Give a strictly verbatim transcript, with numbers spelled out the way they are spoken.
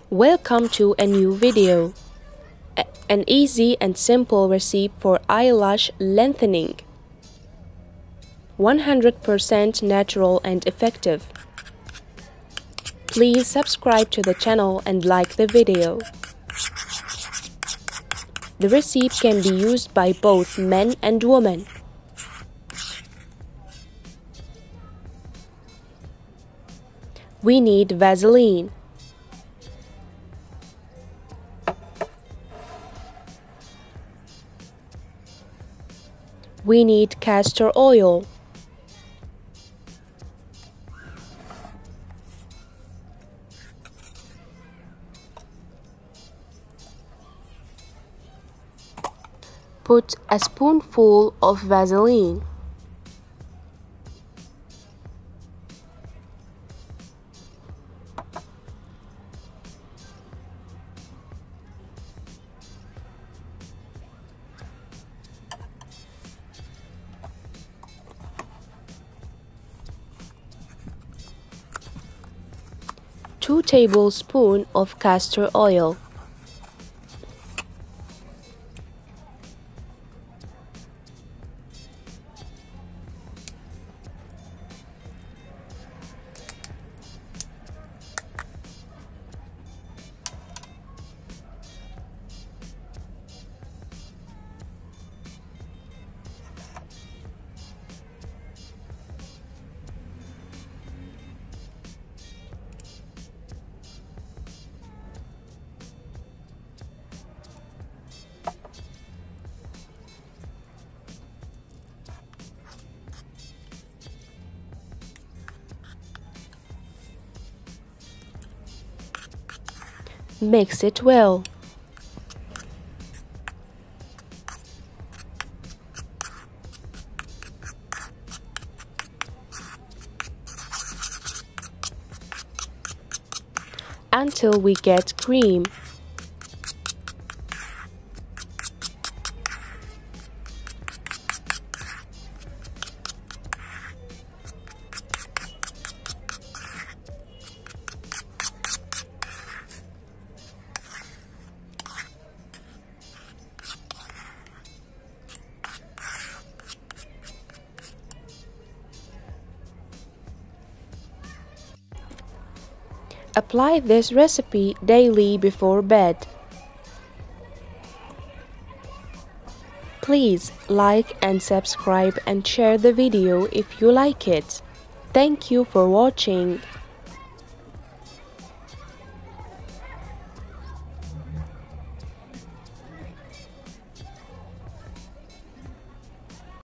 Welcome to a new video. A- an easy and simple recipe for eyelash lengthening. one hundred percent natural and effective. Please subscribe to the channel and like the video. The recipe can be used by both men and women. We need Vaseline, we need castor oil, put a spoonful of Vaseline, two tablespoons of castor oil, mix it well. Until we get cream. Apply this recipe daily before bed. Please like and subscribe and share the video if you like it. Thank you for watching.